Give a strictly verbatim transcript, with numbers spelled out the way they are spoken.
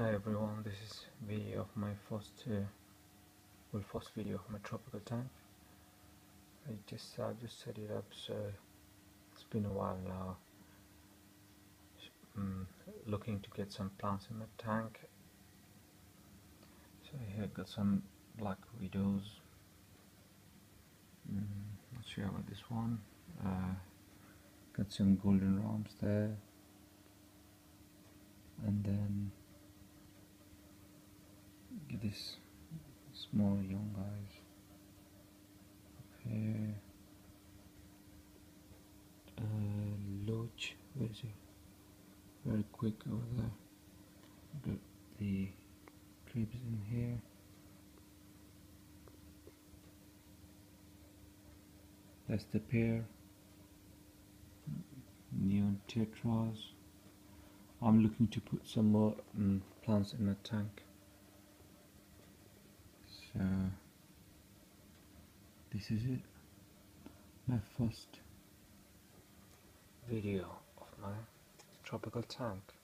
Hi everyone, this is video of my first uh, well first video of my tropical tank. I just I just set it up, so it's been a while now. Um, looking to get some plants in my tank. So here got some black widows. Mm, not sure about this one. Uh, got some golden rams there, and then get this small young guys up here. Uh, Loach, where is he? Very quick over there. Got the cribs in here. That's the pair. Neon tetras. I'm looking to put some more um, plants in my tank. So this is it. My first video of my tropical tank.